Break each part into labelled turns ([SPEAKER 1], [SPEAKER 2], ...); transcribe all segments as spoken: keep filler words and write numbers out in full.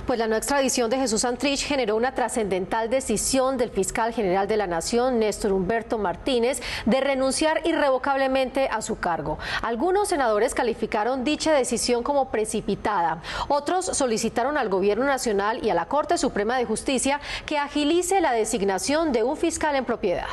[SPEAKER 1] Pues la no extradición de Jesús Santrich generó una trascendental decisión del fiscal general de la Nación, Néstor Humberto Martínez, de renunciar irrevocablemente a su cargo. Algunos senadores calificaron dicha decisión como precipitada. Otros solicitaron al Gobierno Nacional y a la Corte Suprema de Justicia que agilice la designación de un fiscal en propiedad.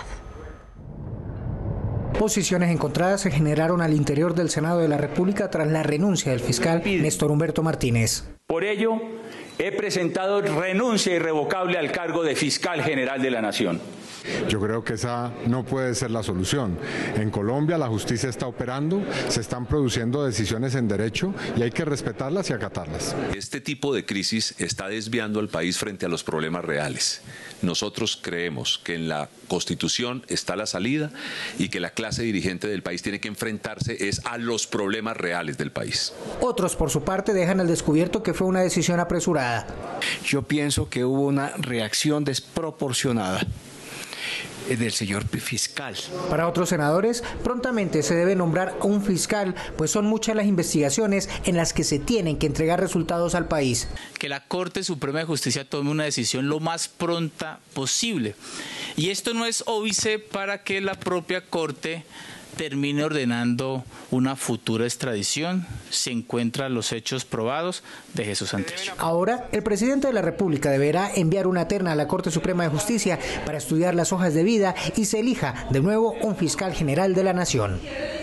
[SPEAKER 2] Posiciones encontradas se generaron al interior del Senado de la República tras la renuncia del fiscal Néstor Humberto Martínez.
[SPEAKER 3] Por ello, he presentado renuncia irrevocable al cargo de fiscal general de la Nación.
[SPEAKER 4] Yo creo que esa no puede ser la solución. En Colombia la justicia está operando, se están produciendo decisiones en derecho y hay que respetarlas y acatarlas.
[SPEAKER 5] Este tipo de crisis está desviando al país frente a los problemas reales. Nosotros creemos que en la Constitución está la salida y que la clase dirigente del país tiene que enfrentarse es a los problemas reales del país.
[SPEAKER 2] Otros, por su parte, dejan al descubierto que fue una decisión apresurada.
[SPEAKER 6] Yo pienso que hubo una reacción desproporcionada del señor fiscal.
[SPEAKER 2] Para otros senadores, prontamente se debe nombrar a un fiscal, pues son muchas las investigaciones en las que se tienen que entregar resultados al país.
[SPEAKER 7] Que la Corte Suprema de Justicia tome una decisión lo más pronta posible. Y esto no es óbice para que la propia Corte termine ordenando una futura extradición. Se encuentran los hechos probados de Jesús Santrich.
[SPEAKER 2] Ahora, el presidente de la República deberá enviar una terna a la Corte Suprema de Justicia para estudiar las hojas de vida y se elija de nuevo un fiscal general de la Nación.